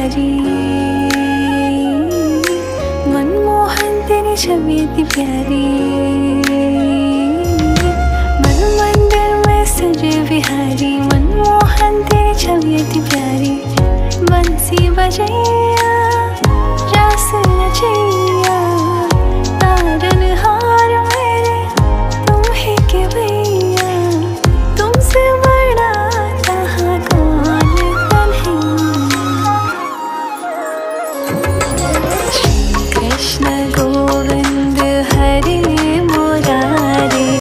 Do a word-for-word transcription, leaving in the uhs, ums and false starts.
प्यारी, मनमोहन तेरी छवि इतनी प्यारी। मन मंदिर में सजे बिहारी, मनमोहन तेरी छवि इतनी प्यारी। बंसी बजैया रास रचैया